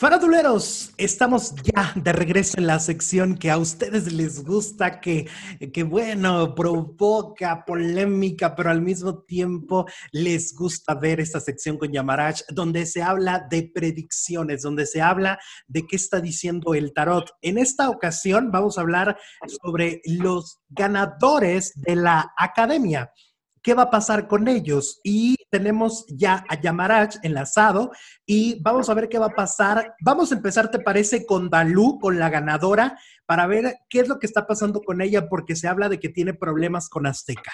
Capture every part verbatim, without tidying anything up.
Faraduleros, estamos ya de regreso en la sección que a ustedes les gusta, que, que bueno, provoca polémica, pero al mismo tiempo les gusta ver esta sección con Yamarach, donde se habla de predicciones, donde se habla de qué está diciendo el tarot. En esta ocasión vamos a hablar sobre los ganadores de la academia. ¿Qué va a pasar con ellos? Y tenemos ya a Yamarach enlazado y vamos a ver qué va a pasar. Vamos a empezar, ¿te parece? Con Dalú, con la ganadora, para ver qué es lo que está pasando con ella, porque se habla de que tiene problemas con Azteca.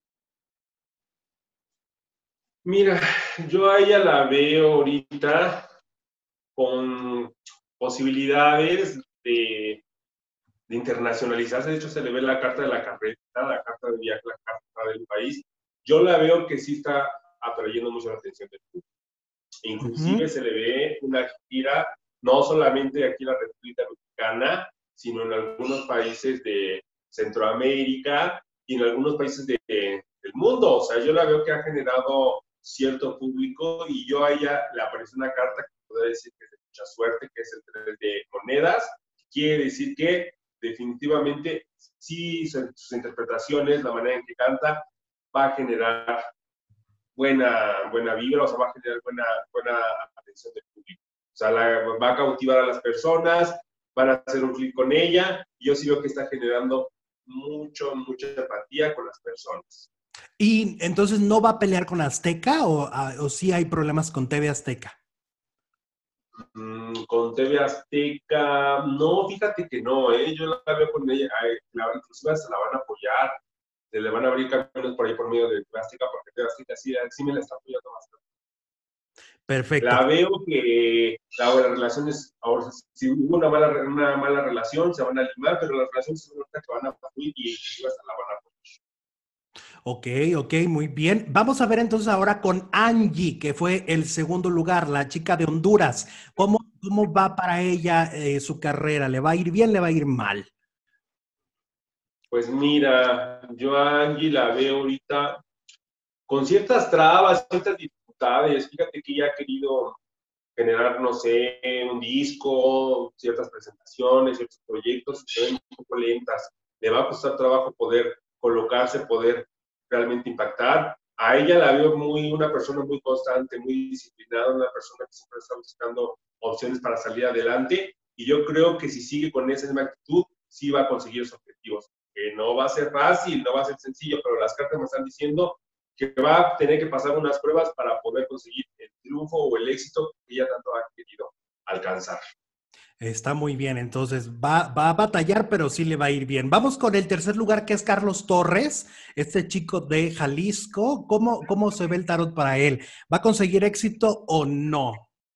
Mira, yo a ella la veo ahorita con posibilidades de, de internacionalizarse. De hecho, se le ve la carta de la carreta, la carta de viaje, la carta del país. Yo la veo que sí está atrayendo mucho la atención del público. Inclusive uh-huh. se le ve una gira, no solamente aquí en la República Mexicana, sino en algunos países de Centroamérica y en algunos países de, de, del mundo. O sea, yo la veo que ha generado cierto público y yo a ella le apareció una carta que puede decir que es de mucha suerte, que es el tres de monedas. Quiere decir que definitivamente sí, sus interpretaciones, la manera en que canta, va a generar buena, buena vibra, o sea, va a generar buena, buena atención del público. O sea, la, va a cautivar a las personas, van a hacer un clic con ella, y yo sí veo que está generando mucho, mucha empatía con las personas. ¿Y entonces no va a pelear con Azteca o, o sí hay problemas con T V Azteca? Mm, con T V Azteca, no, fíjate que no, ¿eh? Yo la veo con ella, la, inclusive se la van a apoyar, se le van a abrir caminos por ahí por medio de T V Azteca, porque T V Azteca sí, sí me la está apoyando bastante. Perfecto. La veo que la, la relación es, ahora, si hubo una mala, una mala relación, se van a limar, pero las relaciones son las que van a fluir y inclusive hasta la van a apoyar. Ok, ok, muy bien. Vamos a ver entonces ahora con Angie, que fue el segundo lugar, la chica de Honduras. ¿Cómo, cómo va para ella eh, su carrera? ¿Le va a ir bien, le va a ir mal? Pues mira, yo a Angie la veo ahorita con ciertas trabas, ciertas dificultades. Fíjate que ella ha querido generar, no sé, un disco, ciertas presentaciones, ciertos proyectos, que se ven un poco lentas. Le va a costar trabajo poder colocarse, poder realmente impactar. A ella la veo muy, una persona muy constante, muy disciplinada, una persona que siempre está buscando opciones para salir adelante, y yo creo que si sigue con esa misma actitud, sí va a conseguir sus objetivos. Que no va a ser fácil, no va a ser sencillo, pero las cartas me están diciendo que va a tener que pasar unas pruebas para poder conseguir el triunfo o el éxito que ella tanto ha querido alcanzar. Está muy bien, entonces va, va a batallar, pero sí le va a ir bien. Vamos con el tercer lugar, que es Carlos Torres, este chico de Jalisco. ¿Cómo, cómo se ve el tarot para él? ¿Va a conseguir éxito o no?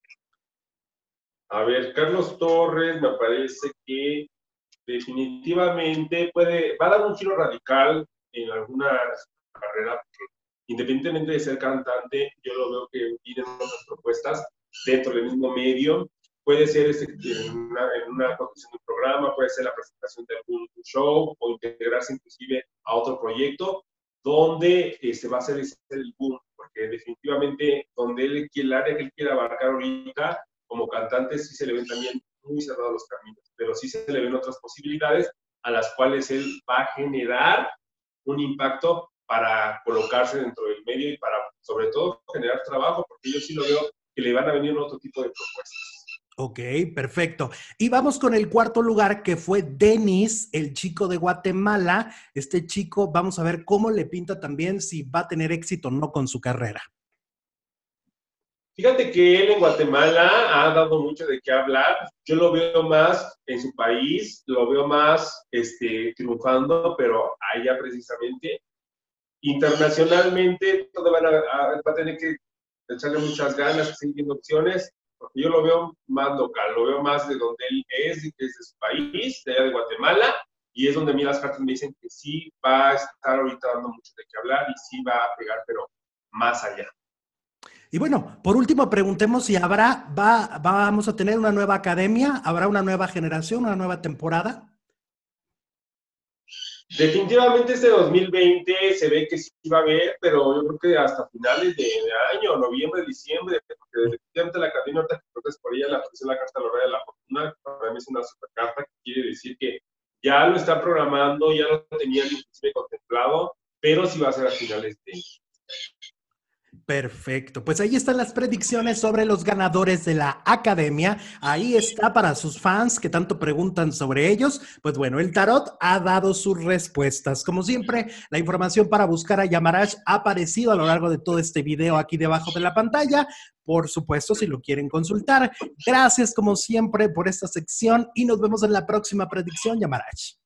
A ver, Carlos Torres me parece que definitivamente puede, va a dar un giro radical en alguna carrera, porque independientemente de ser cantante, yo lo veo que tiene otras propuestas dentro del mismo medio. Puede ser este, en, una, en una conducción de un programa, puede ser la presentación de algún show o integrarse inclusive a otro proyecto donde este, va a ser ese el boom, porque definitivamente donde él, el área que él quiere abarcar ahorita como cantante sí se le ven también muy cerrados los caminos, pero sí se le ven otras posibilidades a las cuales él va a generar un impacto para colocarse dentro del medio y para, sobre todo, generar trabajo, porque yo sí lo veo que le van a venir otro tipo de propuestas. Ok, perfecto. Y vamos con el cuarto lugar, que fue Denis, el chico de Guatemala. Este chico, vamos a ver cómo le pinta también, si va a tener éxito o no con su carrera. Fíjate que él en Guatemala ha dado mucho de qué hablar. Yo lo veo más en su país, lo veo más este, triunfando, pero allá precisamente. Internacionalmente, todo van a, a, va a tener que echarle muchas ganas, seguir viendo opciones, porque yo lo veo más local, lo veo más de donde él es, que es de su país, de allá de Guatemala, y es donde a mí las cartas me dicen que sí va a estar ahorita dando mucho de qué hablar y sí va a pegar, pero más allá. Y bueno, por último, preguntemos si habrá, va, vamos a tener una nueva academia, habrá una nueva generación, una nueva temporada. Definitivamente este dos mil veinte se ve que sí va a haber, pero yo creo que hasta finales de, de año, noviembre, diciembre, porque definitivamente la academia ahorita cartas por ella, le apareció la carta de la rueda de la fortuna, para mí es una super carta que quiere decir que ya lo está programando, ya lo tenían inclusive contemplado, pero sí va a ser a finales de año. Perfecto, pues ahí están las predicciones sobre los ganadores de la academia. Ahí está para sus fans que tanto preguntan sobre ellos. Pues bueno, el tarot ha dado sus respuestas. Como siempre, la información para buscar a Yamarash ha aparecido a lo largo de todo este video aquí debajo de la pantalla. Por supuesto, si lo quieren consultar. Gracias como siempre por esta sección y nos vemos en la próxima predicción, Yamarash.